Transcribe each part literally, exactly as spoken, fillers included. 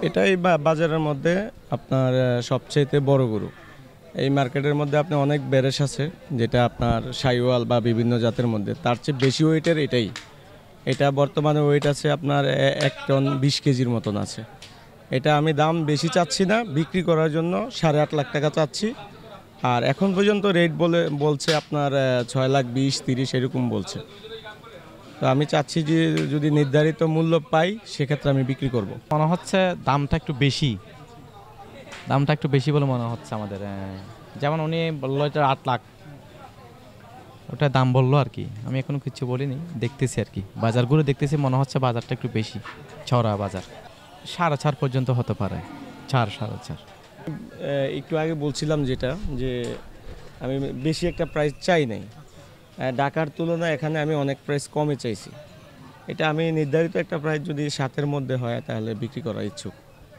এটাই বাজারের মধ্যে আপনার সবচেয়ে বড় গরু। এই মার্কেটের মধ্যে আপনি অনেক বেরেস আছে, যেটা আপনার সাইওয়াল বা বিভিন্ন জাতের মধ্যে তার চেয়ে বেশি ওয়েটের এটাই। এটা বর্তমানে ওয়েট আছে আপনার এক টন বিশ কেজির মতন আছে। এটা আমি দাম বেশি চাচ্ছি না, বিক্রি করার জন্য সাড়ে আট লাখ টাকা চাচ্ছি। আর এখন পর্যন্ত রেট বলে বলছে আপনার ছয় লাখ বিশ তিরিশ এরকম বলছে। তো আমি চাচ্ছি যে যদি নির্ধারিত মূল্য পাই সেক্ষেত্রে আমি বিক্রি করব। মনে হচ্ছে দামটা একটু বেশি, দামটা একটু বেশি বলে মনে হচ্ছে আমাদের। যেমন উনি বললো এটা আট লাখ, ওটা দাম বললো আর কি। আমি এখনো কিছু বলিনি, দেখতেছি আর কি বাজারগুলো দেখতেছি, মনে হচ্ছে বাজারটা একটু বেশি ছড়া বাজার। সাড়ে চার পর্যন্ত হতে পারে, চার সাড়ে চার। একটু আগে বলছিলাম যেটা, যে আমি বেশি একটা প্রাইস চাই নাই। ঢাকার তুলনায় এখানে আমি অনেক প্রাইস কমে চাইছি। এটা আমি নির্ধারিত একটা প্রাইস যদি সাতের মধ্যে হয় তাহলে বিক্রি করার ইচ্ছুক।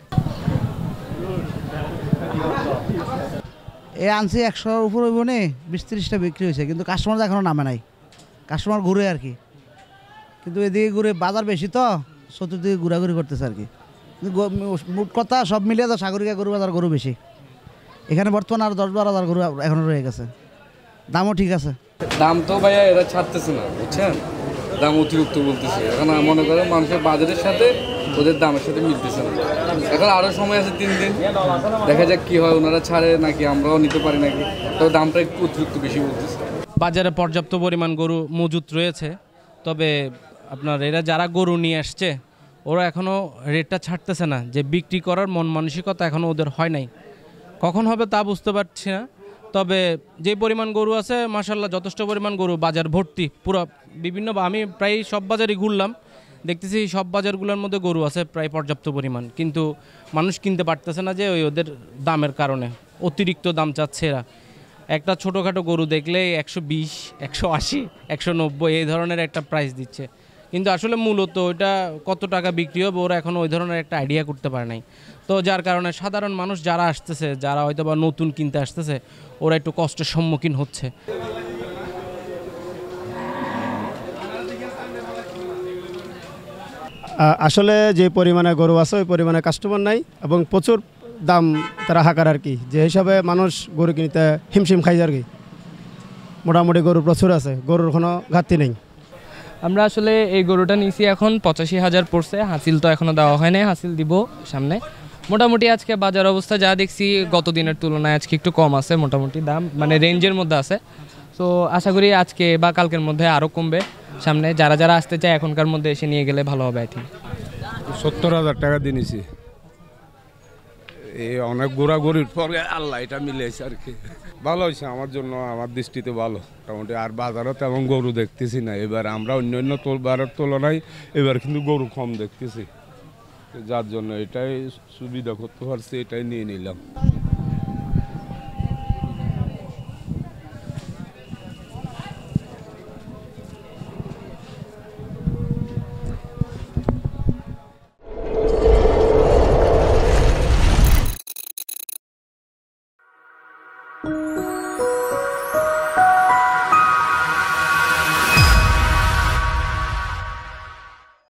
এ আনছি একশোর উপর হইব নে, বিশ ত্রিশটা বিক্রি হয়েছে, কিন্তু কাস্টমার এখনও নামে নাই। কাস্টমার ঘুরে আর কি, কিন্তু এদিকে ঘুরে বাজার বেশি তো চতুর্দিকে ঘোরাঘুরি করতেছে আর কি। মোট কথা সব মিলিয়ে তো সাগরিকা গরু বাজার গরু বেশি এখানে বর্তমানে। আর দশ বারো হাজার গরু এখনও রয়ে গেছে, দামও ঠিক আছে। দাম তো ভাইয়া এরা ছাড়তেছে না, বুঝছেন, দাম অতিরিক্ত বলতেছে। এখন মনে করেন মানুষের বাজারের সাথে ওদের দামের সাথে মিলতেছে না। এখন আরও সময় আছে তিন দিন, দেখা যাক কী হয়, ওনারা ছাড়ে নাকি আমরাও নিতে পারি নাকি। তবে দামটা একটু অতিরিক্ত বেশি বলতেছে। বাজারে পর্যাপ্ত পরিমাণ গরু মজুত রয়েছে, তবে আপনার এরা যারা গরু নিয়ে আসছে ওরা এখনও রেটটা ছাড়তেছে না, যে বিক্রি করার মন মানসিকতা এখনও ওদের হয় নাই। কখন হবে তা বুঝতে পারছি না। তবে যে পরিমাণ গরু আছে মাশাআল্লাহ যথেষ্ট পরিমাণ গরু, বাজার ভর্তি পুরো বিভিন্ন। আমি প্রায় সব বাজারই ঘুরলাম, দেখতেছি সব বাজারগুলোর মধ্যে গরু আছে প্রায় পর্যাপ্ত পরিমাণ, কিন্তু মানুষ কিনতে পারতেছে না যে ওই ওদের দামের কারণে। অতিরিক্ত দাম চাচ্ছে এরা। একটা ছোটোখাটো গরু দেখলে একশো বিশ একশো আশি একশো নব্বই এই ধরনের একটা প্রাইস দিচ্ছে, কিন্তু আসলে মূলত ওইটা কত টাকা বিক্রি হবে ওরা এখন ওই ধরনের একটা আইডিয়া করতে পারে নাই। তো যার কারণে সাধারণ মানুষ যারা আসতেছে, যারা হয়তো বা নতুন কিনতে আসতেছে, ওরা একটু কষ্টের সম্মুখীন হচ্ছে। আসলে যে পরিমাণে গরু আছে ওই পরিমাণে কাস্টমার নাই, এবং প্রচুর দাম তারা হাঁকার আর কি। যে হিসাবে মানুষ গরু কিনতে হিমশিম খাই আর কি। মোটামুটি গরু প্রচুর আছে, গরুর কোনো ঘাটতি নেই। আমরা আসলে এই গরুটা নিয়েছি এখন পঁচাশি হাজার পড়ছে। হাসিল তো এখনও দেওয়া হয় নাই, হাসিল দিব সামনে। মোটামুটি আজকে বাজার অবস্থা যা দেখছি গত দিনের তুলনায় আজকে একটু কম আছে, মোটামুটি দাম মানে রেঞ্জের মধ্যে আছে। তো আশা করি আজকে বা কালকের মধ্যে আরও কমবে সামনে। যারা যারা আসতে চায় এখনকার মধ্যে এসে নিয়ে গেলে ভালো হবে। আই থিঙ্ক সত্তর হাজার টাকা দিয়েছি। এই অনেক ঘোরাঘুরির পরে আল্লাহ এটা মিলেছে আর কি। ভালো হয়েছে আমার জন্য, আমার দৃষ্টিতে ভালো মোটামুটি। আর বাজারও তেমন গরু দেখতেছি না এবার। আমরা অন্য অন্য বারের তুলনায় এবার কিন্তু গরু কম দেখতেছি, যার জন্য এটাই সুবিধা করতে পারছি, এটাই নিয়ে নিলাম।